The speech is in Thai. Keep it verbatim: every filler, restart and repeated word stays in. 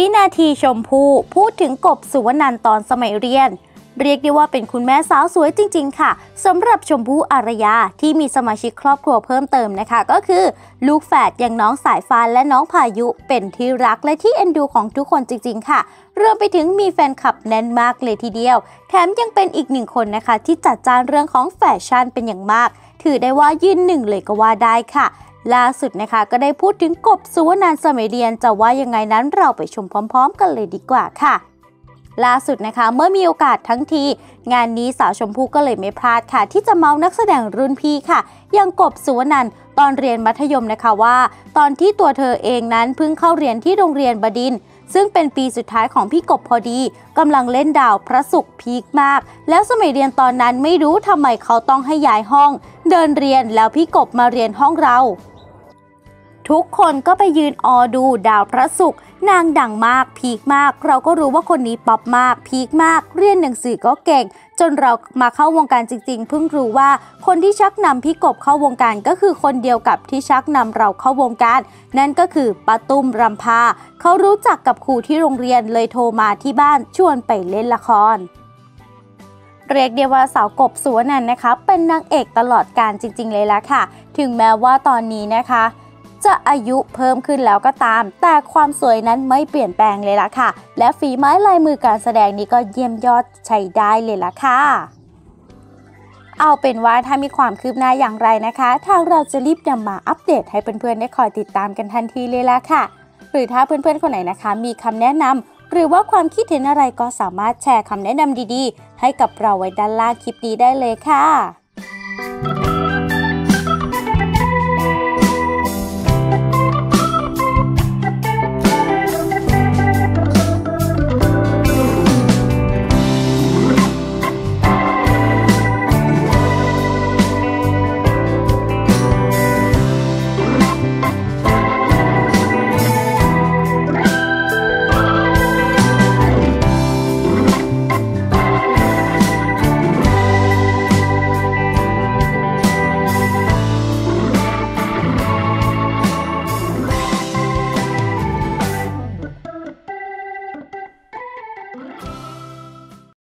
วินาทีชมพู่พูดถึงกบสุวรรณตอนสมัยเรียนเรียกได้ว่าเป็นคุณแม่สาวสวยจริงๆค่ะสำหรับชมพู่อารยาที่มีสมาชิกครอบครัวเพิ่มเติมนะคะก็คือลูกแฝดอย่างน้องสายฟ้าและน้องพายุเป็นที่รักและที่เอ็นดูของทุกคนจริงๆค่ะรวมไปถึงมีแฟนคลับแน่นมากเลยทีเดียวแถมยังเป็นอีกหนึ่งคนนะคะที่จัดจ้านเรื่องของแฟชั่นเป็นอย่างมากถือได้ว่ายืนหนึ่งเลยก็ว่าได้ค่ะล่าสุดนะคะก็ได้พูดถึงกบสุวรรณสมัยเรียนจะว่ายังไงนั้นเราไปชมพร้อมๆกันเลยดีกว่าค่ะล่าสุดนะคะเมื่อมีโอกาสทั้งทีงานนี้สาวชมพู่ก็เลยไม่พลาดค่ะที่จะเมานักแสดงรุ่นพี่ค่ะอย่างกบสุวรรณตอนเรียนมัธยมนะคะว่าตอนที่ตัวเธอเองนั้นเพิ่งเข้าเรียนที่โรงเรียนบดินทร์ซึ่งเป็นปีสุดท้ายของพี่กบพอดีกำลังเล่นดาวพระศุกร์พีคมากแล้วสมัยเรียนตอนนั้นไม่รู้ทำไมเขาต้องให้ย้ายห้องเดินเรียนแล้วพี่กบมาเรียนห้องเราทุกคนก็ไปยืนออดูดาวพระศุกร์นางดังมากพีคมากเราก็รู้ว่าคนนี้ป๊อปมากพีคมากเรียนหนังสือก็เก่งจนเรามาเข้าวงการจริงๆเพิ่งรู้ว่าคนที่ชักนำพี่กบเข้าวงการก็คือคนเดียวกับที่ชักนำเราเข้าวงการนั่นก็คือป้าตุ้มรำพาเขารู้จักกับครูที่โรงเรียนเลยโทรมาที่บ้านชวนไปเล่นละครเรียกได้ว่าสาวกบสุวรรณนะคะเป็นนางเอกตลอดกาลจริงๆเลยละค่ะถึงแม้ว่าตอนนี้นะคะจะอายุเพิ่มขึ้นแล้วก็ตามแต่ความสวยนั้นไม่เปลี่ยนแปลงเลยล่ะค่ะและฝีไม้ลายมือการแสดงนี้ก็เยี่ยมยอดใช้ได้เลยล่ะค่ะเอาเป็นว่าถ้ามีความคืบหน้าอย่างไรนะคะทางเราจะรีบนำมาอัปเดตให้เพื่อนๆได้คอยติดตามกันทันทีเลยล่ะค่ะหรือถ้าเพื่อนๆคนไหนนะคะมีคำแนะนำหรือว่าความคิดเห็นอะไรก็สามารถแชร์คำแนะนำดีๆให้กับเราไว้ด้านล่างคลิปนี้ได้เลยค่ะ